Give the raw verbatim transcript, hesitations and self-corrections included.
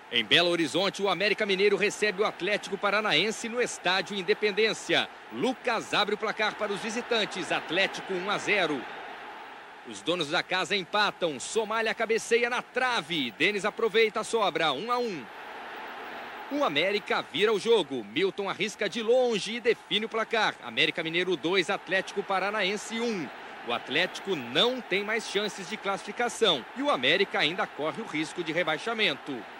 Em Belo Horizonte, o América Mineiro recebe o Atlético Paranaense no Estádio Independência. Lucas abre o placar para os visitantes, Atlético um a zero. Os donos da casa empatam, Somália cabeceia na trave, Denis aproveita a sobra, um a um. O América vira o jogo, Milton arrisca de longe e define o placar. América Mineiro dois, Atlético Paranaense um. O Atlético não tem mais chances de classificação e o América ainda corre o risco de rebaixamento.